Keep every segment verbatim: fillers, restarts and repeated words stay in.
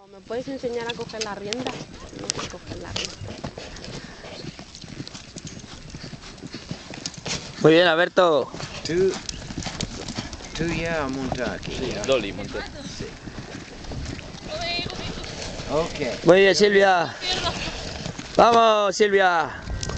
¿Me puedes enseñar a coger la rienda? No sé coger la rienda. Muy bien, Alberto. Tú, tú ya montas aquí. Sí, ¿ya? Dolly montó. Sí. Ok. Muy bien, Silvia. Vamos, Silvia.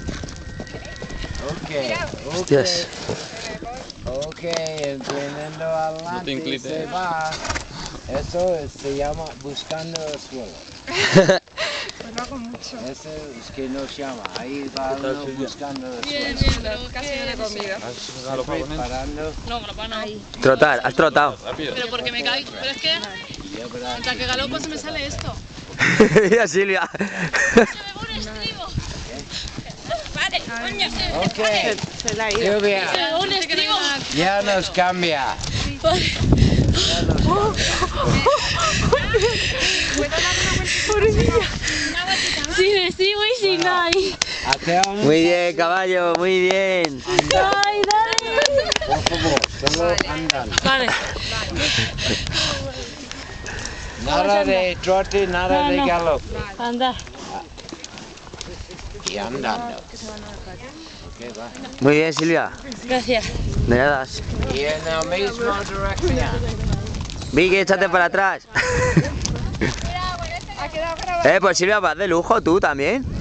Ok. Hostias. Ok, emprendiendo adelante. No te inclites. Se va. Eso se llama buscando el suelo. Pues lo hago mucho. Eso es que nos llama. Ahí va ¿Qué tal, uno Silvia? buscando el Bien, suelo. bien, pero casi no he comido. ¿Has Preparando. No, galopar no. Trotar, has trotado. Rápido. Pero porque me caigo. Pero es que Y yo verás mientras que galopo se me sale esto. Mira, Silvia. Se me va un estribo. Vale, coño, se me Ok. Se la ha ido. Silvia, se me va un estribo. ya nos cambia. Ya nos Sin estribo y sin ahí. Hacemos, Muy bien, caballo, muy bien. Ay, dale. por favor, solo andan. Vale. Nada de trote, nada No, de no. galope. Anda. Y andando. Ok, va. Muy bien, Silvia. Gracias. De nada. Y en la misma dirección. Vicky, échate para atrás. Ha quedado grabado. Eh, pues Silvia, vas de lujo tú también.